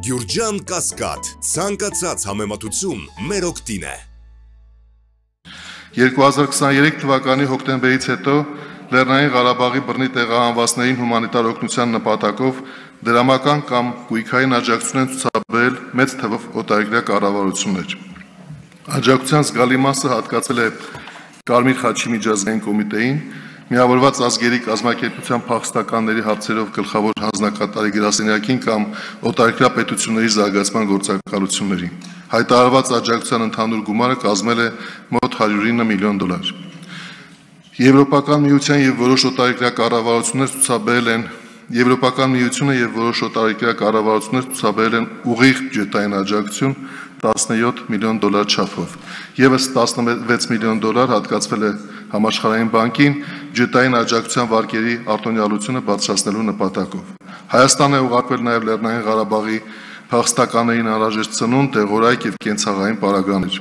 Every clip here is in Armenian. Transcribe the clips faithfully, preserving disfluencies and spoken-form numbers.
Գյուրջան Կասկադ, ցանկացած համեմատություն մեր օգտին է։ երկու հազար քսաներեք թվականի հոկտեմբերից հետո Լեռնային Ղարաբաղի բռնի տեղահանվածներին հումանիտար օգնության նպատակով դրամական կամ գույքային աջակցություն են ցուցաբերել մեծ թվով օտարերկրյա կառավարություններ։ Աջակցության զգալի մասը հատկացել է Կարմիր խաչի միջազգային կոմիտեին, Միավորված ազգերի կազմակերպության փախստականների հարցերով գլխավոր հանձնակատարի գրասենյակին կամ օտարերկրյա պետությունների զարգացման գործակալություններին։ Հայտարարված աջակցության ընդհանուր գումարը կազմել է մոտ հարյուր ինը միլիոն դոլար։ Եվրոպական միության եւ որոշ օտարերկրյա կառավարություններ ցուցաբերել են Եվրոպական միությունը եւ որոշ օտարերկրյա կառավարություններ ցուցաբերել են ուղիղ բյուջետային աջակցություն տասնյոթ միլիոն դոլար չափով։ Եվս տասնվեց միլիոն դոլար հատկացվել է Համաշխարհային բանկին բյուջետային աջակցության վարկերի արտոնյալությունը բարձրացնելու նպատակով։ Հայաստան է ուղարկվել նաեւ Լեռնային Ղարաբաղի փախստականներին անհրաժեշտ ծնունդ, տեղորայք եւ կենցաղային պարագաներ։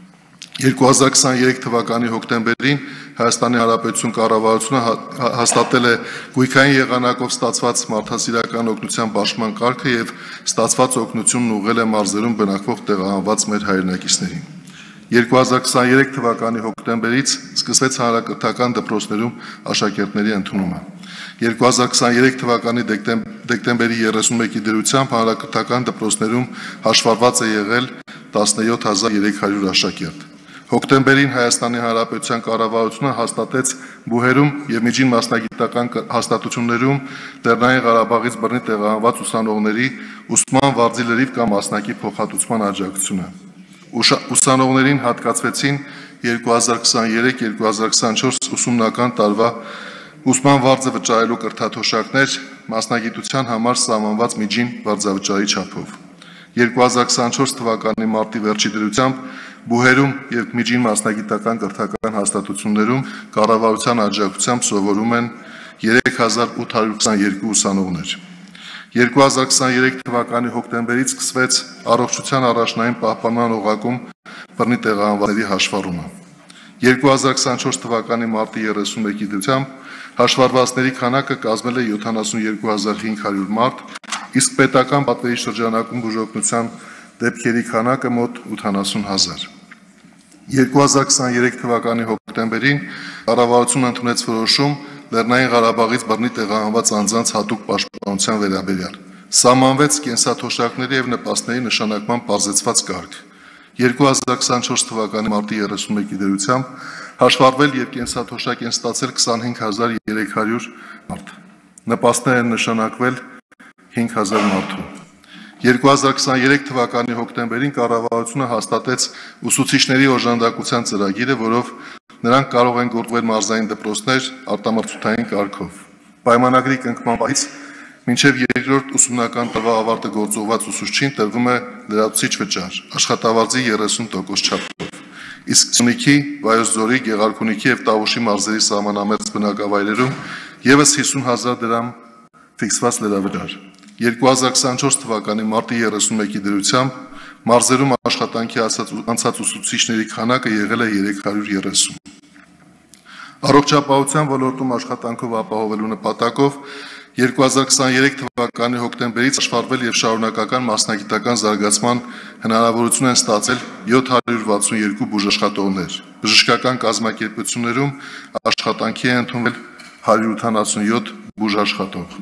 երկու հազար քսաներեք թվականի հոկտեմբերին Հայաստանի Հանրապետություն կառավարությունը հաստատել է գույքային եղանակով ստացված մարդասիրական օգնության պաշտպան կարգը եւ ստացված օգնությունն ուղղել է մարզերում բնակվող տեղահանված մեր հայրենակիցներին։ երկու հազար քսաներեք թվականի հոկտեմբերից սկսվեց հանրակրթական դպրոցներում աշակերտների ընդունումը։ երկու հազար քսաներեք թվականի դեկտեմբերի երեսունմեկի դրությամբ հանրակրթական դպրոցներում հաշվառված է եղել տասնյոթ հազար երեք հարյուր աշակերտ։ Հոկտեմբերին Հայաստանի Հանրապետության կառավարությունը հաստատեց Բուհերում եւ միջին մասնագիտական հաստատություններում Լեռնային Ղարաբաղից բռնի տեղահանված ուսանողների ուսման վարձի լրիվ կամ մասնակի փոխհատուցման աջակցությունը։ Ուսանողներին հատկացվեցին երկու հազար քսաներեք երկու հազար քսանչորս ուսումնական տարվա ուսման վարձը վճարելու կրթաթոշակներ մասնագիտության համար սահմանված միջին վարձավճարի չափով։ երկու հազար քսանչորս թվականի մարտի վերջի դրությամբ Բուհերում եւ միջին մասնագիտական կրթական հաստատություններում կառավարության աջակցությամբ սովորում են երեք հազար ութ հարյուր քսաներկու ուսանողներ։ երկու հազար քսաներեք թվականի հոկտեմբերից սկսվեց առողջության առաջնային պահպանման օղակում բռնի տեղահանվածների հաշվառումը։ երկու հազար քսանչորս թվականի մարտի երեսունմեկի դրությամբ հաշվառվածների քանակը կազմել է յոթանասունյոթ հազար հինգ հարյուր մարդ, իսկ պետական պատվերի շրջանակում բուժօգնության դեպքերի քանակը մոտ ութանասուն հազար։ երկու հազար քսաներեք թվականի հոկտեմբերին կառավարությունը ընդունեց որոշում Լեռնային Ղարաբաղից բռնի տեղահանված անձանց հատուկ պաշտպանության վերաբերյալ։ Սահմանվեց կենսաթոշակների եւ նպաստների նշանակման պարզեցված կարգ։ երկու հազար քսանչորս թվականի մարտի երեսունմեկի դրությամբ հաշվառվել եւ կենսաթոշակ են ստացել քսանհինգ հազար երեք հարյուր մարդ։ Նպաստներ են նշանակվել հինգ հազար մարդու։ երկու հազար քսաներեք թվականի հոկտեմբերին կառավարությունը հաստատեց ուսուցիչների օժանդակության ծրագիրը, որով նրանք կարող են գործվել մարզային դպրոցներ արտամրցութային կարգով։ Պայմանագրի կնքման պահից մինչև երկրորդ ուսումնական տարվա ավարտը գործուղված ուսուցչին տրվում է լրացուցիչ վճար, աշխատավարձի երեսուն տոկոս չափով։ Իսկ Սյունիքի, Վայոց ձորի, Գեղարքունիքի եւ Տավուշի մարզերի սահմանամերձ բնակավայրերում եւս հիսուն հազար դրամ ֆիքսված լրավճար։ երկու հազար քսանչորս թվականի մարտի երեսունմեկի դրությամբ մարզերում աշխատանքի անցած ուսուցիչների քանակը եղել է երեք հարյուր երեսուն։ Առողջապահության ոլորտում աշխատանքով ապահովելու նպատակով երկու հազար քսաներեք թվականի հոկտեմբերից հաշվառվել եւ շարունակական մասնագիտական զարգացման հնարավորություն են ստացել յոթ հարյուր վաթսունյոթ բուժաշխատողներ։ Բժշկական կազմակերպություններում աշխատանքի է ընդունվել հարյուր ութանասունյոթ բուժաշխատող։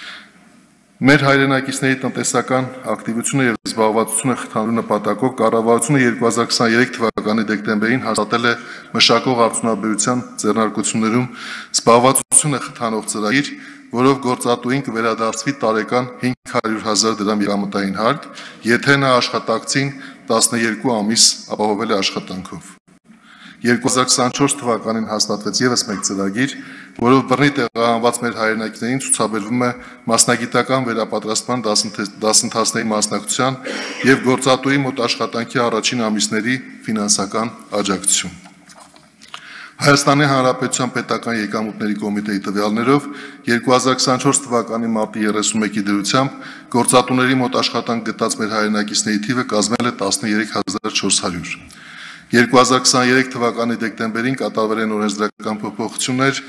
Մեր հայրենակիցների տնտեսական ակտիվությունը եւ զբաղվածությունը խթանելու նպատակով կառավարությունը երկու հազար քսաներեք թվականի դեկտեմբերին հաստատել է մշակող արդյունաբերության ձեռնարկություններում զբաղվածությունը խթանող ծրագիր, որով գործատուին կվերադարձվի տարեկան հինգ հարյուր հազար դրամ եկամտային հարկ, եթե նա աշխատակցին տասնյոթ ամիս ապահովել է աշխատանքով։ երկու հազար քսանչորս թվականին հաստատվեց եւս մեկ ծրագիր, որով բռնի տեղահանված մեր հայրենակիցներին ցուցաբերվում է մասնագիտական վերապատրաստման դասընթացների մասնակցության եւ գործատուի մոտ աշխատանքի առաջին ամիսների ֆինանսական աջակցություն։ Հայաստանի Հանրապետության պետական եկամուտների կոմիտեի տվյալներով երկու հազար քսանչորս թվականի մարտի երեսունմեկի դրությամբ գործատուների մոտ աշխատանք գտած մեր հայրենակիցների թիվը կազմել է տասնյոթ հազար չորս հարյուր։ երկու հազար քսաներեք թվականի դեկտեմբերին կատարվել են օրենսդրական փոփոխություններ,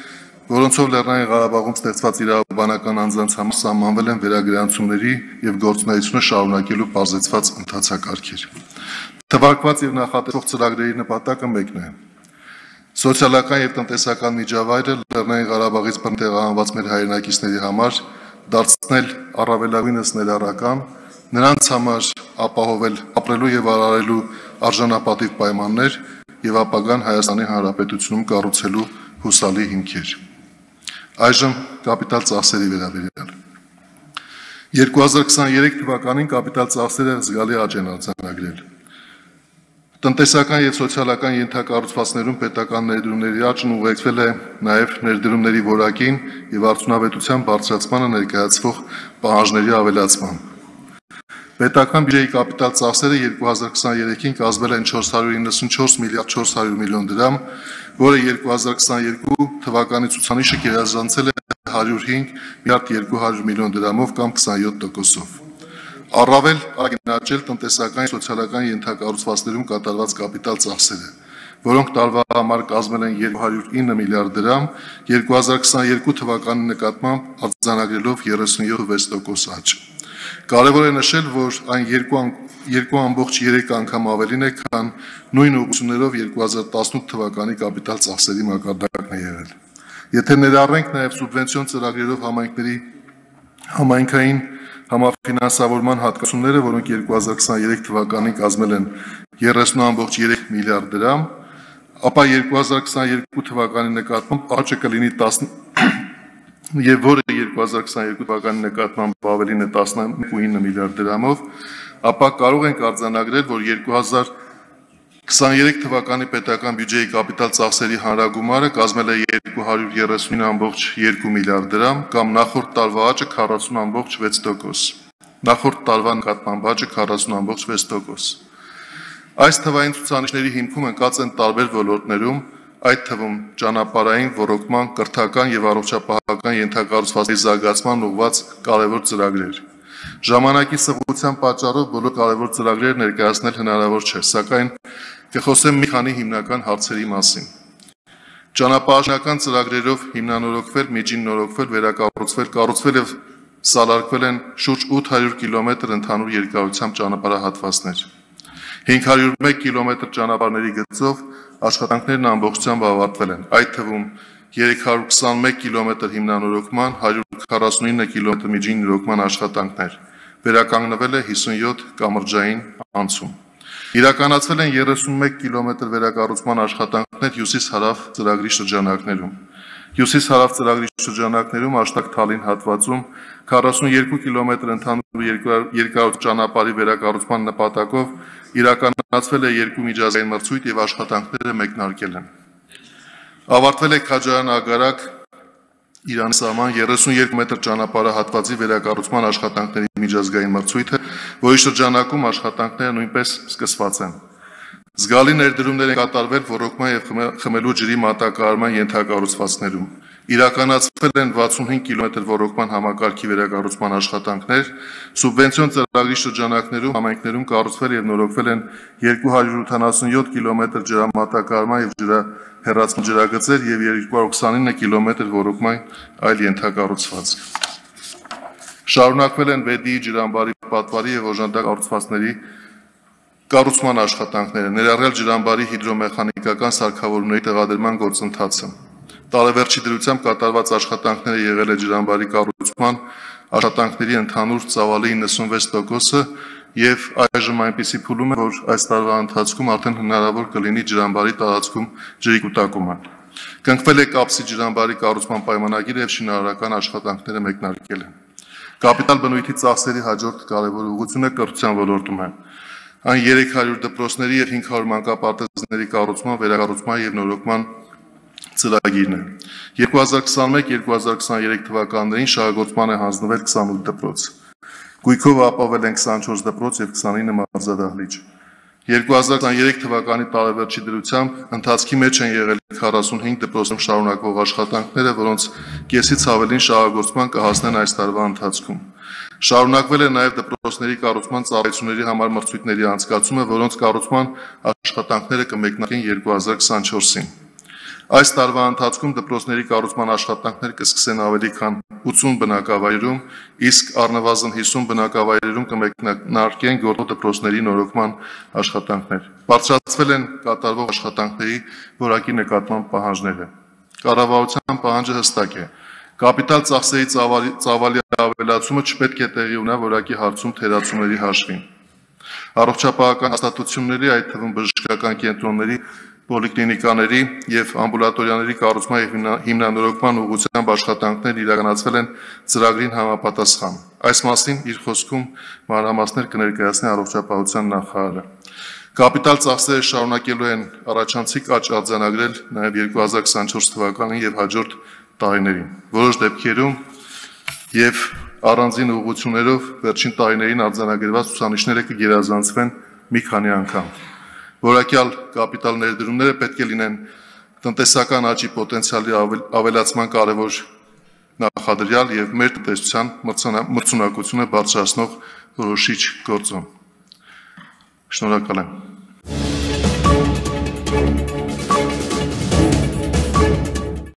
որոնցով Լեռնային Ղարաբաղում ստեղծված իրավաբանական անձանց համար սահմանվել են վերագրանցումների եւ գործունեությունը շարունակելու բազեցված ընթացակարգեր։ Թվարկված եւ նախատեսվող ծրագրերի նպատակը մեկն է. սոցիալական եւ տնտեսական միջավայրը Լեռնային Ղարաբաղից բռն տեղահանված մեր հայրենակիցների համար դարձնել առավելագույնս ներառական, նրանց համար ապահովել ապրելու եւ արարելու արժանապատիվ պայմաններ եւ ապագան Հայաստանի Հանրապետությունում կառուցելու հուսալի հիմքեր։ Այժմ կապիտալ ծախսերի վերաբերյալ։ երկու հազար քսաներեք թվականին կապիտալ ծախսերը զգալի աճ են արձանագրել։ Տնտեսական եւ սոցիալական ենթակառուցվածքներում պետական ներդրումների աճն ուղեկցվել է նաեւ ներդրումների որակին եւ արդյունավետության բարձրացմանը ներկայացվող պահանջների ավելացման։ Պետական բյուջեի կապիտալ ծախսերը երկու հազար քսաներեքին կազմել են չորս հարյուր իննսունչորս միլիարդ չորս հարյուր միլիոն դրամ, որը երկու հազար քսաներկու թվականի ցուցանիշը գերազանցել է հարյուր հինգ միլիարդ երկու հարյուր միլիոն դրամով կամ քսանյոթ տոկոսով։ Առավել արգելացել տնտեսական սոցիալական ենթակառուցվածքներում կատարված կապիտալ ծախսերը, որոնք տարվա համար կազմել են երկու հարյուր ինը միլիարդ դրամ, երկու հազար քսաներկու թվականի նկատմամբ արձանագրելով երեսունյոթ վեց տոկոս աճ։ Կարևոր է նշել, որ այն երկու ամբողջ երեք անգամ ավելին է, քան նույն ուղղություններով երկու հազար տասնութ թվականի կապիտալ ծախսերի մակարդակն է եղել։ Եթե ներառենք նաև սուբվենցիոն ծրագրերով համայնքների համայնքային համաֆինանսավորման հատկացումները, որոնք երկու հազար քսաներեք թվականին կազմել են երեսուն ամբողջ երեք միլիարդ դրամ, ապա երկու հազար քսաներկու թվականի նկատմամբ աճը կլինի եւ որը երկու հազար քսաներկու թվականի նկատմամբ ավելին է տասնինը միլիարդ դրամով, ապա կարող ենք արձանագրել, որ երկու հազար քսաներեք թվականի պետական բյուջեի կապիտալ ծախսերի հանրագումարը կազմել է երկու հարյուր երեսուն ամբողջ երկու միլիարդ դրամ կամ նախորդ տարվա աճը քառասուն ամբողջ վեց տոկոս։ Նախորդ տարվա նկատմամբ աճը քառասուն ամբողջ վեց տոկոս։ Այս թվային ցուցանիշների հիմքում ընկած են տարբեր ոլորտներում, այդ թվում ճանապարհային ոռոգման, կրթական եւ առողջապահական ենթակառուցվածքների զարգացման ուղղված կարևոր ծրագրեր։ Ժամանակի սղության պատճառով բոլոր կարևոր ծրագրերը ներկայացնել հնարավոր չէ, սակայն կխոսեմ մի քանի հիմնական հարցերի մասին։ Ճանապարհաշինական ծրագրերով հիմնանորոգվել, միջին նորոգվել, վերակառուցվել, կառուցվել եւ սալարկվել են շուրջ ութ հարյուր կիլոմետր ընդհանուր երկարությամբ ճանապարհահատվածներ։ հինգ հարյուր մեկ կիլոմետր ճանապարհների գծով աշխատանքներն ամբողջությամբ ավարտվել են, այդ թվում երեք հարյուր քսանմեկ կիլոմետր հիմնանորոգման, հարյուր քառասունինը կիլոմետր միջին նորոգման աշխատանքներ, վերականգնվել է հիսունյոթ կամրջային անցում։ Իրականացվել են երեսունմեկ կիլոմետր վերակառուցման աշխատանքներ հյուսիս-հարավ ծրագրի շրջանակներում։ Հյուսիս-հարավ ծրագրի շրջանակներում Աշտակ-Թալին հատվածում քառասունյոթ կիլոմետր ընդհանուր երկարությամբ ճանապարհի վերակառուցման նպատակով իրականացվել է երկու միջազգային մրցույթ եւ աշխատանքները մեկնարկել են։ Ավարտվել է Քաջարյան-Ագարակ Իրանի սահման երեսունյոթ մետր ճանապարհահատվածի վերակառուցման աշխատանքների միջազգային մրցույթը, որի շրջանակում աշխատանքները նույնպես սկսված են։ Զգալի ներդրումներ են կատարվել ոռոգման եւ խմելու ջրի մատակարարման ենթակառուցվածքներում։ Իրականացվել են վաթսունհինգ կիլոմետր ոռոգման համակարգի վերակառուցման աշխատանքներ, սուբվենցիոն ծրագրի շրջանակներում համայնքներում կառուցվել եւ նորոգվել են երկու հարյուր ութանասունյոթ կիլոմետր ջրամատակարարման եւ ջրահեռացման ջրագծեր եւ երկու հարյուր քսանինը կիլոմետր ոռոգման այլ ենթակառուցվածք։ Շարունակվել են Վեդիի ջրամբարի պատվարի եւ օժանդակ կառուցվածքների կառուցման աշխատանքները, ներառյալ ջրամբարի հիդրոմեխանիկական սարքավորումների տեղադրման գործընթացը։ Տարեվերջի դրությամբ կատարված աշխատանքները եղել է ջրամբարի կառուցման աշխատանքների ընդհանուր ծավալի իննսունվեց տոկոսը եւ այժմ այնպիսի փուլում է, որ այս տարվա ընթացքում արդեն հնարավոր կլինի ջրամբարի տարածքում ջրի կուտակումը։ Կնքվել է Կապսի ջրամբարի կառուցման պայմանագիրը եւ շինարարական աշխատանքները մեկնարկել են։ Կապիտալ բնույթի ծախսերի հաջորդ կարևոր ուղղությունը կրթության ոլորտում է։ Այն երեք հարյուր դպրոցների եւ հինգ հարյուր մանկապարտեզների կառուցման, վերակառուցման եւ նորոգման ծրագիրն է։ երկու հազար քսանմեկ երկու հազար քսաներեք թվականներին շահագործման է հանձնվել քսանութ դպրոց։ Գույքով ապահովել են քսանչորս դպրոց եւ քսանինը մարզադահլիճ։ երկու հազար քսաներեք թվականի տարեվերջի դրությամբ ընթացքի մեջ են եղել քառասունհինգ դպրոցում շարունակվող աշխատանքները, որոնց կեսից ավելին շահագործման կհասնեն այս տարվա ընթացքում։ Շարունակվել է նաև դպրոցների կառուցման ծառայությունների համար մրցույթների անցկացումը, որոնց կառուցման աշխատանքները կմեկնարկեն երկու հազար քսանչորսին։ Այս տարվա ընթացքում դպրոցների կառուցման աշխատանքներ կսկսեն ավելի քան ութսուն բնակավայրում, իսկ առնվազն հիսուն բնակավայրերում կմեկնարկեն գործող դպրոցների նորոգման աշխատանքներ։ Բարձրացվել են կատարվող աշխատանքների որակի նկատմամբ պահանջները։ Կառավարության պահանջը հստակ է։ Կապիտալ ծախսերի ծավալի ավելացումը չպետք է տեղի ունենա որակի հարցում թերացումների հաշվին։ Առողջապահական հաստատությունների, այդ թվում բժշկական կենտրոնների, պոլիկլինիկաների եւ ամբուլատորիաների կառուցման եւ հիմնանորոգման ուղղությամբ աշխատանքներ իրականացվել են ծրագրին համապատասխան։ Այս մասին իր խոսքում մանրամասներ կներկայացնի առողջապահության նախարարը։ Կապիտալ ծախսերը շարունակելու են առաջանցիկ աճ արձանագրել նաեւ երկու հազար քսանչորս թվականին եւ հաջորդ տարիներին։ Որոշ դեպքերում եւ առանձին ուղղություններով վերջին տարիներին արձանագրված ցուցանիշները կգերազանցվեն մի քանի անգամ։ Որակյալ կապիտալ ներդրումները պետք է լինեն տնտեսական աճի պոտենցիալի ավելացման կարևոր նախադրյալ եւ մեր տնտեսության մրցունակությունը բարձրացնող որոշիչ գործոն։ Շնորհակալ եմ։